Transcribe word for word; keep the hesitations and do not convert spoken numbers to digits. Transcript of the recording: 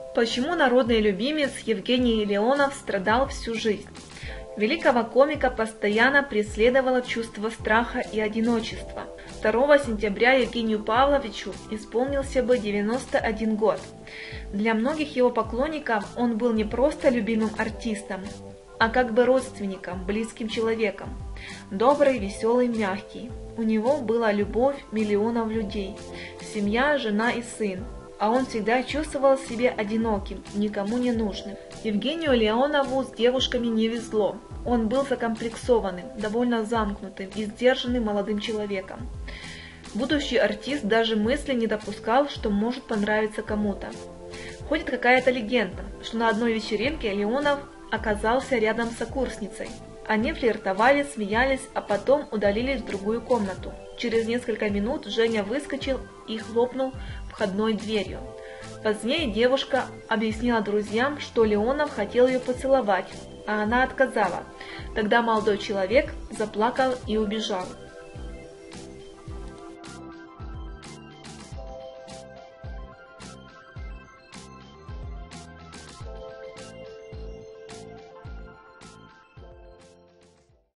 Почему народный любимец Евгений Леонов страдал всю жизнь? Великого комика постоянно преследовало чувство страха и одиночества. второго сентября Евгению Павловичу исполнился бы девяносто один год. Для многих его поклонников он был не просто любимым артистом, а как бы родственником, близким человеком. Добрый, веселый, мягкий. У него была любовь миллионов людей, семья, жена и сын. А он всегда чувствовал себя одиноким, никому не нужным. Евгению Леонову с девушками не везло. Он был закомплексованным, довольно замкнутым и сдержанным молодым человеком. Будущий артист даже мысли не допускал, что может понравиться кому-то. Ходит какая-то легенда, что на одной вечеринке Леонов оказался рядом с сокурсницей. Они флиртовали, смеялись, а потом удалились в другую комнату. Через несколько минут Женя выскочил и хлопнул входной дверью. Позднее девушка объяснила друзьям, что Леонов хотел ее поцеловать, а она отказала. Тогда молодой человек заплакал и убежал.